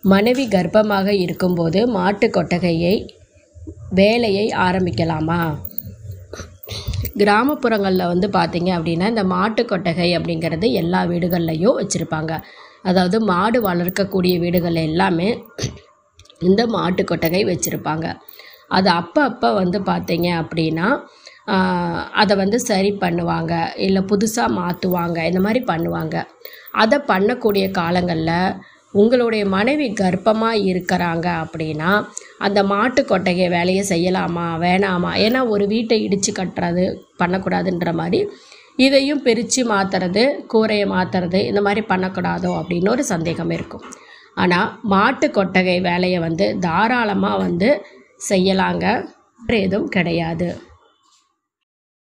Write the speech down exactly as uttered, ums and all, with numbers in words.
மனைவி கர்ப்பமாக இருக்கும்போது மாட்டு கொட்டகையை வேலையை ஆரம்பிக்கலாமா? கிராமப்புறங்களில் வந்து பார்த்திங்க அப்படின்னா இந்த மாட்டு கொட்டகை அப்படிங்கிறது எல்லா வீடுகள்லையும் வச்சுருப்பாங்க. அதாவது மாடு வளர்க்கக்கூடிய வீடுகள் எல்லாமே இந்த மாட்டு கொட்டகை வச்சுருப்பாங்க. அது அப்போ அப்போ வந்து பார்த்திங்க அப்படின்னா அதை வந்து சரி பண்ணுவாங்க, இல்லை புதுசாக மாற்றுவாங்க, இந்த மாதிரி பண்ணுவாங்க. அதை பண்ணக்கூடிய காலங்களில் உங்களுடைய மனைவி கர்ப்பமாக இருக்கிறாங்க அப்படின்னா அந்த மாட்டு கொட்டகை வேலையை செய்யலாமா வேணாமா? ஏன்னா ஒரு வீட்டை இடித்து கட்டுறது பண்ணக்கூடாதுன்ற மாதிரி இதையும் பிரித்து மாற்றுறது, கூரையை மாற்றுறது இந்த மாதிரி பண்ணக்கூடாதோ அப்படின்னு ஒரு சந்தேகம் இருக்கும். ஆனால் மாட்டு கொட்டகை வேலையை வந்து தாராளமாக வந்து செய்யலாங்க, எதுவும் கிடையாது.